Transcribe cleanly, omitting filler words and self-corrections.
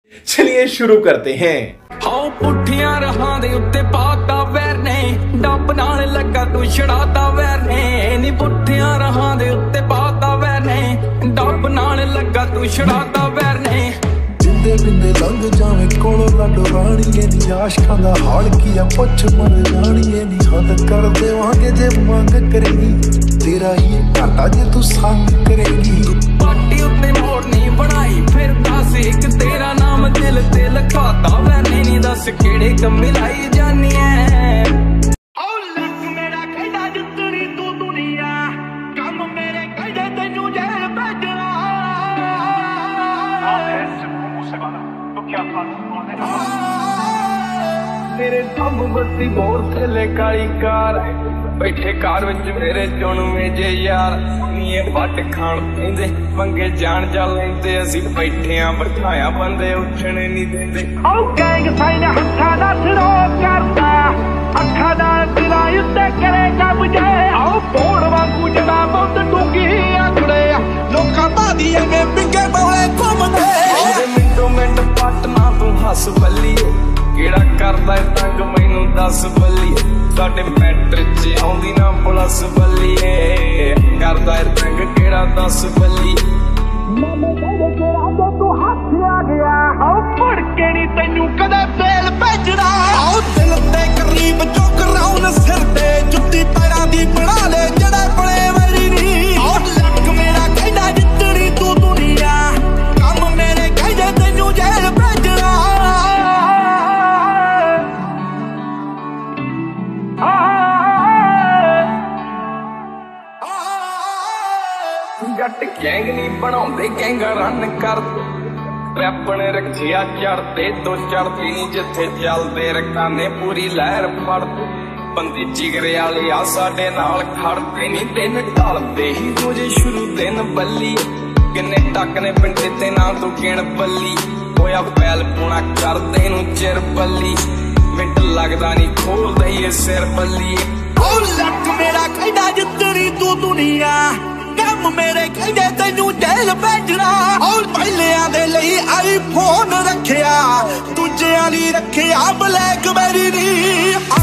चलिए शुरू करते हैं। हाओ पुठियां रहां दे उत्ते पाता वैर ने, डब नाल लगा तू छड़ाता वैर ने। नी पुठियां रहां दे उत्ते पाता वैर ने, डब नाल लगा तू छड़ाता वैर ने। जिंदे बिंदे लंघ जावे कोलों लाडो राणीए नी, आशकां दा हाल कीया पुछ मर जाणीए नी। हद कर देवांगे जे मंग करेगी, तेरा ही घाटा जे तू संग करेगी। पार्टी उत्ते मोड़ नहीं बनाई फिर दस एक तेरा नाम दिल ते लिखाता वैने। नी दस केड़े कम्मी लाई जानी है। ओ लक मेरा कहदा जितनी तू दुनिया, कम मेरे कहदे तैनू जेल भेजना। मेरे सब बत्ती बोर थले काली कार, बैठे कार विच मेरे चुनवे जे यार। नीए पट खाण पींदे पंगे जान जा लेंदे, असी बैठे आ बिठाया बंदे उठने नहीं देंदे। ओ गैंग साइन हत्था दा सिरो करदा, अखा दा दिला उत्ते करेगा बुझे। ओ बोड़ वांगू जड़ा बहुत डूंगी आखड़े, लोकां बादियां में बिके बोले घुमदे। मिंटो मिंट पटना तू हस बल्लीए, केड़ा करदा तंग मैनू दस बल्लीए। साडे मैटर च आउंदी ना पुलिस बल्लीए, करदा तंग केड़ा दस बल्लीए। मामे कहदे केड़ा तू हथ आ गया, आओ मुड़ के नी तैनू कदे बेल भेजना। आओ दिल ते करीब जो कराउन सिर ते, जुत्ती पैरां दी बना ले जड़े बड़े मेरी नी। आओ लक मेरा कहदा जितनी तू दुनिया, कम मेरे कहदे तैनू जेल भेजना। जट गैंग नी बनाउंदे गैंगा रन कर, रैप ने रखिया चढ़ते तो चढ़ती नी, जिथे चलदे रकाने पूरी लहर फड़ते। बंदे जिगरे वाले आ साडे नाल खड़ते नी, दिन ढलदे ही रोजे शुरू दिन बल्ली। किन्ने टक ने पिंड ते ना तू गिण बल्ली, होया फैल पूना करदे नू चिर बल्ली। मिंट लगदा नी खोलदे ये सिर बल्ली। ओ लक मेरा कहदा जितनी तू दुनिया, कम मेरे कहदे तैनू जेल भेजना। और पहलियां दे लई आईफोन रखिया, दूजियां ली रखिया ब्लैकबेरी नी।